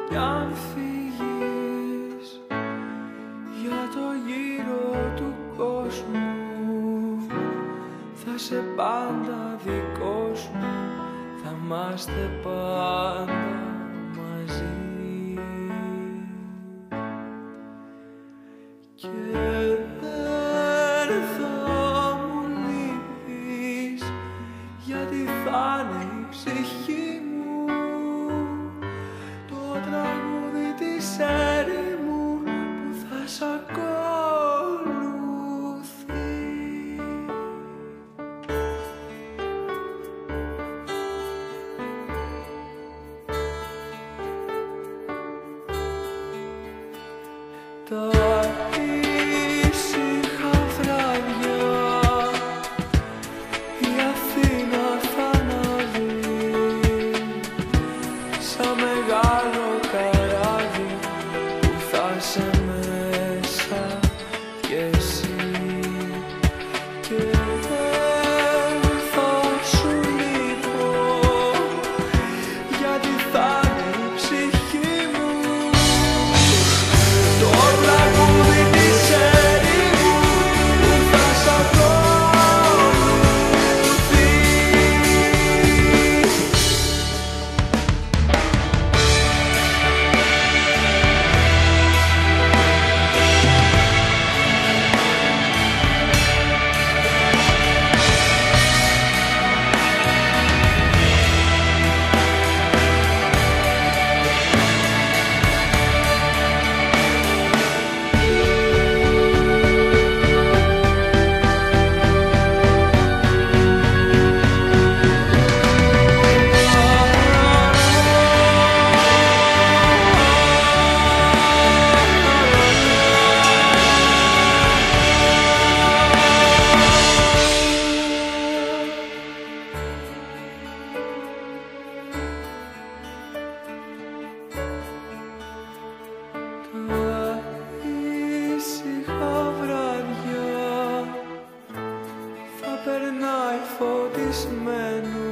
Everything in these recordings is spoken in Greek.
κι αν φύγεις για το γύρο του κόσμου, θα σε πάντα δικός μου, θα είμαστε πάντα μαζί. Και δεν θα μου λείπεις, γιατί θα είναι η ψυχή μου το τραγούδι της έρημου που θα σ' ακολουθεί. Τα ήσυχα βράδια η Αθήνα θα ανάβει σαν μεγάλο καράβι που θα σε μέσα κι εσύ, και δεν θα σου λείπω, γιατί θα είναι η ψυχή μου το τραγούδι της έρημου που θα σ' ακολουθεί. Τα ήσυχα βράδια θα περνάει φωτισμένο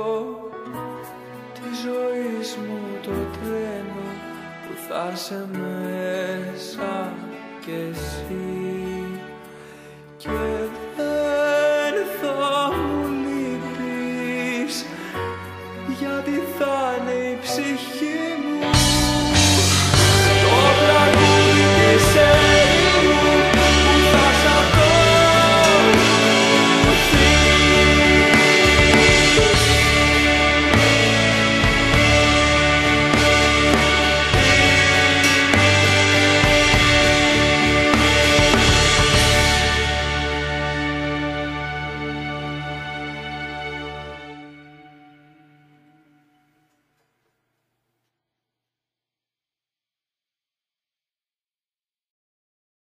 της ζωής μου το τρένο που θα σε μέσα κι εσύ, και δεν θα μου λείπεις, γιατί θα είναι η ψυχή